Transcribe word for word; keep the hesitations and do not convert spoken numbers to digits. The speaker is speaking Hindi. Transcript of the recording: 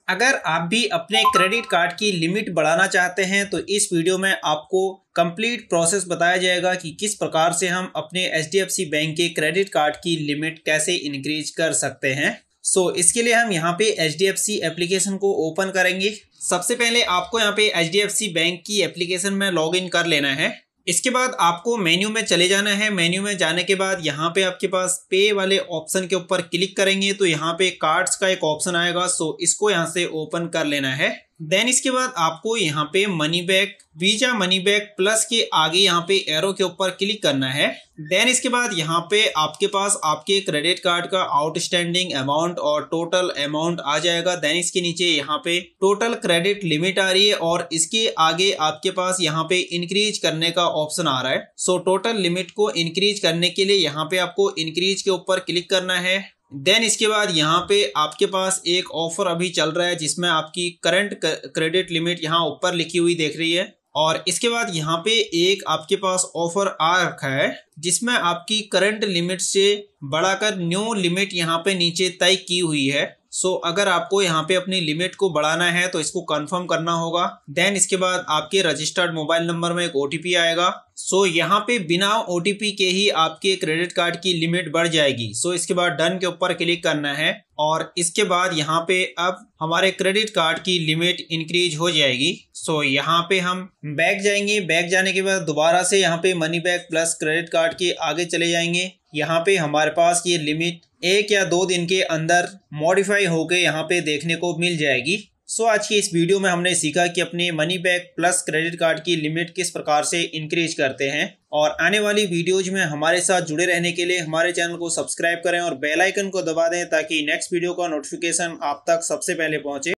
अगर आप भी अपने क्रेडिट कार्ड की लिमिट बढ़ाना चाहते हैं तो इस वीडियो में आपको कंप्लीट प्रोसेस बताया जाएगा कि किस प्रकार से हम अपने H D F C bank के क्रेडिट कार्ड की लिमिट कैसे इंक्रीज कर सकते हैं। सो so, इसके लिए हम यहाँ पे H D F C application को ओपन करेंगे। सबसे पहले आपको यहाँ पे H D F C bank की एप्लीकेशन में लॉग इन कर लेना है। इसके बाद आपको मेन्यू में चले जाना है। मेन्यू में जाने के बाद यहाँ पे आपके पास पे वाले ऑप्शन के ऊपर क्लिक करेंगे तो यहाँ पे कार्ड्स का एक ऑप्शन आएगा। सो इसको यहाँ से ओपन कर लेना है। देन इसके बाद आपको यहाँ पे money back visa money back plus के आगे यहाँ पे एरो के ऊपर क्लिक करना है। देन इसके बाद यहाँ पे आपके पास आपके क्रेडिट कार्ड का आउटस्टैंडिंग अमाउंट और टोटल अमाउंट आ जाएगा। देन इसके नीचे यहाँ पे टोटल क्रेडिट लिमिट आ रही है और इसके आगे आपके पास यहाँ पे इंक्रीज करने का ऑप्शन आ रहा है। सो टोटल लिमिट को इंक्रीज करने के लिए यहाँ पे आपको इंक्रीज के ऊपर क्लिक करना है। देन इसके बाद यहाँ पे आपके पास एक ऑफर अभी चल रहा है जिसमें आपकी करंट क्रेडिट लिमिट यहाँ ऊपर लिखी हुई देख रही है और इसके बाद यहाँ पे एक आपके पास ऑफर आ रखा है जिसमें आपकी करंट लिमिट से बढ़ाकर न्यू लिमिट यहाँ पे नीचे तय की हुई है। सो so, अगर आपको यहाँ पे अपनी लिमिट को बढ़ाना है तो इसको कंफर्म करना होगा। देन इसके बाद आपके रजिस्टर्ड मोबाइल नंबर में एक ओ टी पी आएगा। सो so, यहाँ पे बिना ओ टी पी के ही आपके क्रेडिट कार्ड की लिमिट बढ़ जाएगी। सो so, इसके बाद डन के ऊपर क्लिक करना है और इसके बाद यहाँ पे अब हमारे क्रेडिट कार्ड की लिमिट इंक्रीज हो जाएगी। सो so, यहाँ पे हम बैक जाएंगे। बैक जाने के बाद दोबारा से यहाँ पे money back plus credit card के आगे चले जाएंगे। यहाँ पे हमारे पास ये लिमिट एक या दो दिन के अंदर मॉडिफाई होके यहाँ पे देखने को मिल जाएगी। सो so, आज की इस वीडियो में हमने सीखा कि अपने money back plus credit card की लिमिट किस प्रकार से इंक्रीज करते हैं और आने वाली वीडियोज में हमारे साथ जुड़े रहने के लिए हमारे चैनल को सब्सक्राइब करें और बेल आइकन को दबा दें ताकि नेक्स्ट वीडियो का नोटिफिकेशन आप तक सबसे पहले पहुंचे।